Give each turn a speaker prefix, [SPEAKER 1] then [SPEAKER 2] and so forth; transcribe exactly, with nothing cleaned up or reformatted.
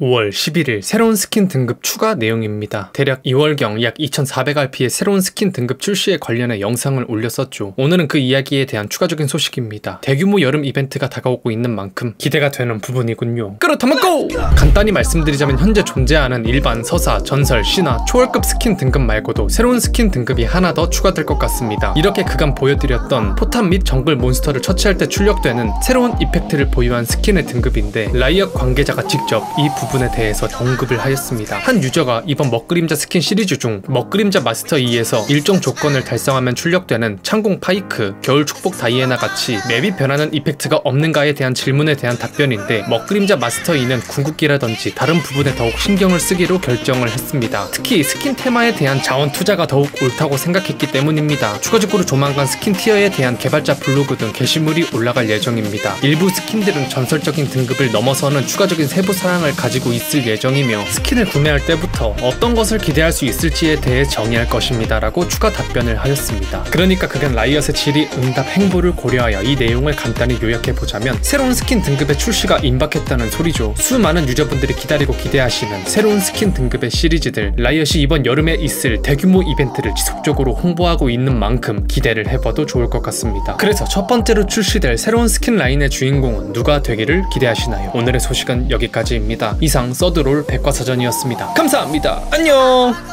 [SPEAKER 1] 오월 십일일 새로운 스킨 등급 추가 내용입니다. 대략 이월경 약 이천사백 알피의 새로운 스킨 등급 출시에 관련해 영상을 올렸었죠. 오늘은 그 이야기에 대한 추가적인 소식입니다. 대규모 여름 이벤트가 다가오고 있는 만큼 기대가 되는 부분이군요. 끌어담았고! 간단히 말씀드리자면 현재 존재하는 일반, 서사, 전설, 신화, 초월급 스킨 등급 말고도 새로운 스킨 등급이 하나 더 추가될 것 같습니다. 이렇게 그간 보여드렸던 포탑 및 정글 몬스터를 처치할 때 출력되는 새로운 이펙트를 보유한 스킨의 등급인데, 라이엇 관계자가 직접 이 부분에 대해서 언급을 하였습니다. 한 유저가 이번 먹그림자 스킨 시리즈 중 먹그림자 마스터 이에서 일정 조건을 달성하면 출력되는 창공 파이크, 겨울 축복 다이애나 같이 맵이 변하는 이펙트가 없는가에 대한 질문에 대한 답변인데, 먹그림자 마스터 이는 궁극기라든지 다른 부분에 더욱 신경을 쓰기로 결정을 했습니다. 특히 스킨 테마에 대한 자원 투자가 더욱 옳다고 생각했기 때문입니다. 추가적으로 조만간 스킨 티어에 대한 개발자 블로그 등 게시물이 올라갈 예정입니다. 일부 스킨들은 전설적인 등급을 넘어서는 추가적인 세부 사항을 가지고 있을 예정이며, 스킨을 구매할 때부터 어떤 것을 기대할 수 있을지에 대해 정의할 것입니다 라고 추가 답변을 하였습니다. 그러니까 그간 라이엇의 질의, 응답, 행보를 고려하여 이 내용을 간단히 요약해보자면, 새로운 스킨 등급의 출시가 임박했다는 소리죠. 수많은 유저분들이 기다리고 기대하시는 새로운 스킨 등급의 시리즈들, 라이엇이 이번 여름에 있을 대규모 이벤트를 지속적으로 홍보하고 있는 만큼 기대를 해봐도 좋을 것 같습니다. 그래서 첫 번째로 출시될 새로운 스킨 라인의 주인공은 누가 되기를 기대하시나요? 오늘의 소식은 여기까지입니다. 이상 서드롤 백과사전이었습니다. 감사합니다. 안녕!